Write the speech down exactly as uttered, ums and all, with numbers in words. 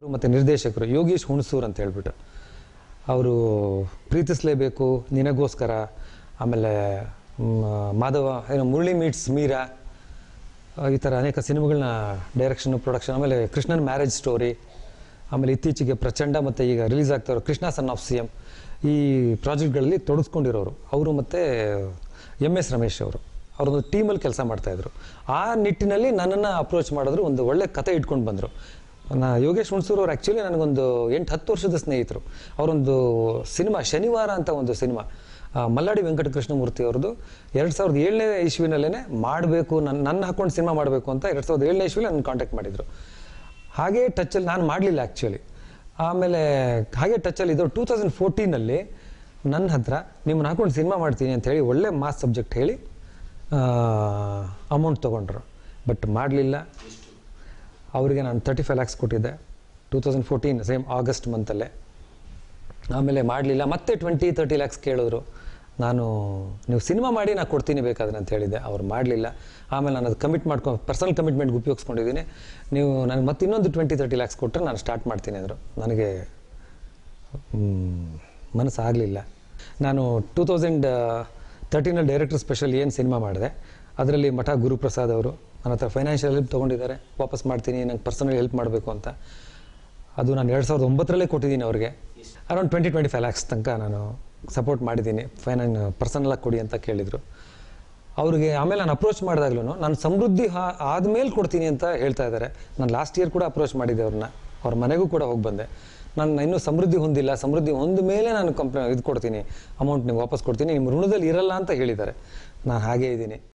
ಮತ್ತು ನಿರ್ದೇಶಕರು ಯೋಗೀಶ್ ಹುಣಸೂರ್ ಅಂತ ಹೇಳ್ಬಿಟ್ಟು ಅವರು ಪ್ರೀತಿಸಲೇಬೇಕು, ನಿನಗೋಸ್ಕರ, ಆಮೇಲೆ ಮಾಧವ ಏನು ಮುರಳಿ ಮೀಟ್ಸ್ ಮೀರಾ, ಈ ಥರ ಅನೇಕ ಸಿನಿಮಾಗಳನ್ನ ಡೈರೆಕ್ಷನ್ ಪ್ರೊಡಕ್ಷನ್, ಆಮೇಲೆ ಕೃಷ್ಣನ್ ಮ್ಯಾರೇಜ್ ಸ್ಟೋರಿ, ಆಮೇಲೆ ಇತ್ತೀಚೆಗೆ ಪ್ರಚಂಡ ಮತ್ತು ಈಗ ರಿಲೀಸ್ ಆಗ್ತಾರೋ Krishna son of C M, ಈ ಪ್ರಾಜೆಕ್ಟ್ಗಳಲ್ಲಿ ತೊಡಗಿಸ್ಕೊಂಡಿರೋರು ಅವರು. ಮತ್ತು ಎಮ್ ಎಸ್ ರಮೇಶ್ ಅವರು ಅವರೊಂದು ಟೀಮಲ್ಲಿ ಕೆಲಸ ಮಾಡ್ತಾಯಿದ್ರು. ಆ ನಿಟ್ಟಿನಲ್ಲಿ ನನ್ನನ್ನು ಅಪ್ರೋಚ್ ಮಾಡಿದ್ರು, ಒಂದು ಒಳ್ಳೆ ಕತೆ ಇಟ್ಕೊಂಡು ಬಂದರು. ನಾ ಯೋಗೇಶ್ ಹುಣಸೂರು ಅವ್ರು ಆ್ಯಕ್ಚುಲಿ ನನಗೊಂದು ಎಂಟು ಹತ್ತು ವರ್ಷದ ಸ್ನೇಹಿತರು. ಅವರೊಂದು ಸಿನಿಮಾ ಶನಿವಾರ ಅಂತ ಒಂದು ಸಿನಿಮಾ ಮಲ್ಲಾಡಿ ವೆಂಕಟ ಕೃಷ್ಣಮೂರ್ತಿ ಅವ್ರದ್ದು ಎರಡು ಸಾವಿರದ ಏಳನೇ ಇಸ್ವಿನಲ್ಲೇ ಮಾಡಬೇಕು, ನನ್ನ ನನ್ನ ಹಾಕೊಂಡು ಸಿನಿಮಾ ಮಾಡಬೇಕು ಅಂತ ಎರಡು ಸಾವಿರದ ಏಳನೇ ಇಸ್ವಿಲಿ ನನ್ನ ಕಾಂಟ್ಯಾಕ್ಟ್ ಮಾಡಿದರು. ಹಾಗೇ ಟಚ್ಚಲ್ಲಿ ನಾನು ಮಾಡಲಿಲ್ಲ ಆ್ಯಕ್ಚುಲಿ. ಆಮೇಲೆ ಹಾಗೆ ಟಚ್ಚಲ್ಲಿ ಇದ್ದು ಟೂ ತೌಸಂಡ್ ಫೋರ್ಟೀನಲ್ಲಿ ನನ್ನ ಹತ್ರ ನಿಮ್ಮನ್ನ ಹಾಕೊಂಡು ಸಿನಿಮಾ ಮಾಡ್ತೀನಿ ಅಂತ ಹೇಳಿ ಒಳ್ಳೆ ಮಾಸ್ ಸಬ್ಜೆಕ್ಟ್ ಹೇಳಿ ಅಮೌಂಟ್ ತೊಗೊಂಡ್ರು. ಬಟ್ ಮಾಡಲಿಲ್ಲ. ಅವರಿಗೆ ನಾನು ತರ್ಟಿ ಫೈವ್ ಲ್ಯಾಕ್ಸ್ ಕೊಟ್ಟಿದ್ದೆ two thousand fourteen same August ಮಂತಲ್ಲೇ. ಆಮೇಲೆ ಮಾಡಲಿಲ್ಲ. ಮತ್ತೆ ಟ್ವೆಂಟಿ ತರ್ಟಿ ಲ್ಯಾಕ್ಸ್ ಕೇಳಿದ್ರು. ನಾನು ನೀವು ಸಿನಿಮಾ ಮಾಡಿ ನಾನು ಕೊಡ್ತೀನಿ ಬೇಕಾದ್ರೆ ಅಂತ ಹೇಳಿದ್ದೆ. ಅವ್ರು ಮಾಡಲಿಲ್ಲ. ಆಮೇಲೆ ನಾನು ಅದು ಕಮಿಟ್ ಮಾಡ್ಕೊಂಡು ಪರ್ಸನಲ್ ಕಮಿಟ್ಮೆಂಟ್ಗೆ ಉಪಯೋಗಿಸ್ಕೊಂಡಿದ್ದೀನಿ. ನೀವು ನನಗೆ ಮತ್ತೆ ಇನ್ನೊಂದು ಟ್ವೆಂಟಿ ತರ್ಟಿ ಲ್ಯಾಕ್ಸ್ ಕೊಟ್ಟರೆ ನಾನು ಸ್ಟಾರ್ಟ್ ಮಾಡ್ತೀನಿ ಅಂದರು. ನನಗೆ ಮನಸ್ಸು ಆಗಲಿಲ್ಲ. ನಾನು ಟೂ ತೌಸಂಡ್ ತರ್ಟೀನಲ್ಲಿ ಡೈರೆಕ್ಟರ್ ಸ್ಪೆಷಲ್ ಏನು ಸಿನಿಮಾ ಮಾಡಿದೆ, ಅದರಲ್ಲಿ ಮಠ ಗುರುಪ್ರಸಾದ್ ಅವರು ನನ್ನ ಹತ್ರ ಫೈನಾನ್ಷಿಯಲ್ ಹೆಲ್ಪ್ ತೊಗೊಂಡಿದ್ದಾರೆ. ವಾಪಸ್ ಮಾಡ್ತೀನಿ, ನಂಗೆ ಪರ್ಸನಲ್ ಹೆಲ್ಪ್ ಮಾಡಬೇಕು ಅಂತ. ಅದು ನಾನು ಎರಡು ಸಾವಿರದ ಒಂಬತ್ತರಲ್ಲೇ ಕೊಟ್ಟಿದ್ದೀನಿ ಅವ್ರಿಗೆ. Around twenty twenty five lakhs ತನಕ ನಾನು ಸಪೋರ್ಟ್ ಮಾಡಿದ್ದೀನಿ. ಫೈನಾನ್ ಪರ್ಸನಲಾಗಿ ಕೊಡಿ ಅಂತ ಕೇಳಿದರು ಅವ್ರಿಗೆ. ಆಮೇಲೆ ನಾನು ಅಪ್ರೋಚ್ ಮಾಡಿದಾಗ್ಲೂ ನಾನು ಸಮೃದ್ಧಿ ಆದಮೇಲೆ ಕೊಡ್ತೀನಿ ಅಂತ ಹೇಳ್ತಾ ಇದ್ದಾರೆ. ನಾನು ಲಾಸ್ಟ್ ಇಯರ್ ಕೂಡ ಅಪ್ರೋಚ್ ಮಾಡಿದ್ದೆ ಅವ್ರನ್ನ. ಅವ್ರ ಮನೆಗೂ ಕೂಡ ಹೋಗಿ ಬಂದೆ. ನಾನು ಇನ್ನೂ ಸಮೃದ್ಧಿ ಹೊಂದಿಲ್ಲ, ಸಮೃದ್ಧಿ ಹೊಂದ ಮೇಲೆ ನಾನು ಕಂಪ್ನಿ ಇದು ಕೊಡ್ತೀನಿ, ಅಮೌಂಟ್ ನೀವು ವಾಪಸ್ ಕೊಡ್ತೀನಿ, ನಿಮ್ಮ ಋಣದಲ್ಲಿ ಇರಲ್ಲ ಅಂತ ಹೇಳಿದ್ದಾರೆ. ನಾನು ಹಾಗೇ ಇದ್ದೀನಿ.